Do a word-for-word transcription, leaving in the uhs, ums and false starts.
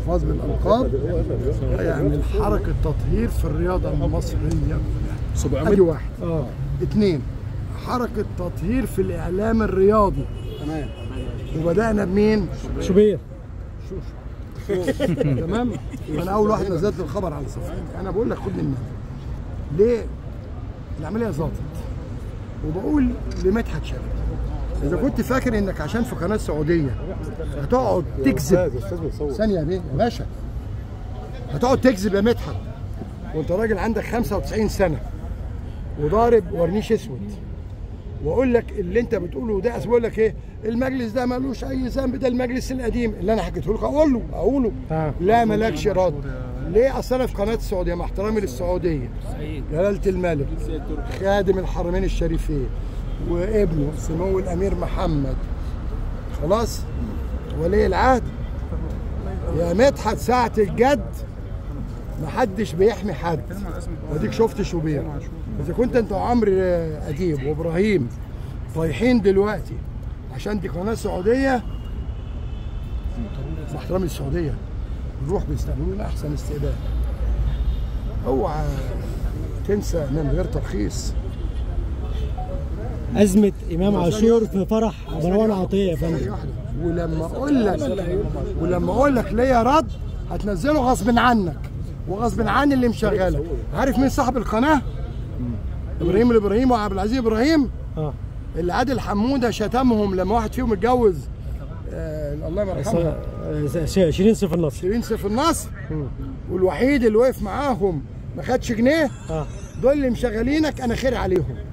الحفاظ بالالقاب هيعمل حركه تطهير في الرياضه المصريه كلها. ادي واحد. اه اثنين، حركه تطهير في الاعلام الرياضي. تمام. وبدانا بمين؟ شوبير. تمام. انا اول واحد نزلت الخبر على صفحتي. انا بقول لك خد مني ليه العمليه ظبطت، وبقول لمدحت شلبي اذا كنت فاكر انك عشان في قناه سعوديه هتقعد تكذب ثانيه يا بيه يا باشا، هتقعد تكذب يا مدحت وانت راجل عندك خمسة وتسعين سنه وضارب ورنيش اسود، واقول لك اللي انت بتقوله ده، بقول لك ايه، المجلس ده مالوش اي ذنب، ده المجلس القديم اللي انا حكيته لك اقول له اقوله لا مالكش رد. ليه؟ اصل انا في قناه السعوديه مع احترامي للسعوديه، جلاله الملك خادم الحرمين الشريفين وابنه سمو الامير محمد خلاص ولي العهد، يا مدحت ساعه الجد محدش بيحمي حد. وديك شفت شوبير. اذا كنت انت وعمرو اديب وابراهيم طايحين دلوقتي عشان دي قناه سعوديه، مع احترامي للسعوديه نروح بيستقبلونا احسن استقبال. اوعى تنسى من غير ترخيص أزمة إمام عاشور في فرح مروان عطية يا فندم. ولما أقول لك ولما أقول لك ليا رد هتنزله غصب عنك وغصب عن اللي مشغلك. عارف مين صاحب القناة؟ إبراهيم الإبراهيم وعبد العزيز إبراهيم. اه اللي عادل حمودة شتمهم لما واحد فيهم اتجوز آه الله يرحمه شيرين سيف النصر. شيرين سيف النصر. والوحيد اللي وقف معاهم ما خدش جنيه. اه دول اللي مشغلينك، أنا خير عليهم.